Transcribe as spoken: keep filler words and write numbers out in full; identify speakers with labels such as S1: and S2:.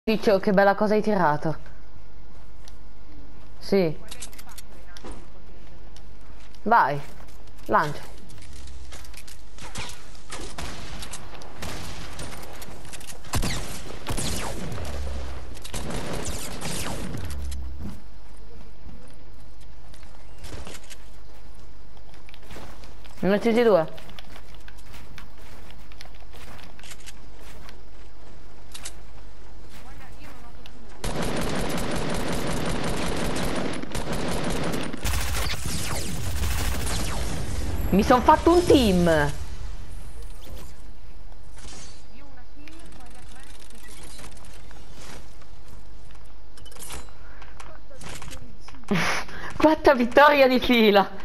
S1: Ciccio, che bella cosa hai tirato. Sì. Vai, lancia. Ne uccisi due. Mi son fatto un team. Quarta vittoria di fila.